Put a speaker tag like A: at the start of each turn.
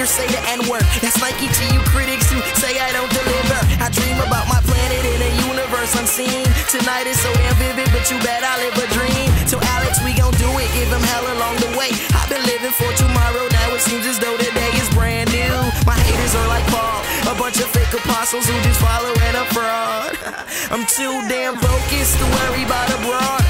A: haters say the N-word. That's Nike to you critics who say I don't deliver. I dream about my planet in a universe unseen. Tonight is so damn vivid, but you bet I live a dream. So Alex, we gon' do it, give them hell along the way. I've been living for tomorrow, now it seems as though today is brand new. My haters are like Paul, a bunch of fake apostles who just following a fraud. I'm too damn focused to worry about a broad.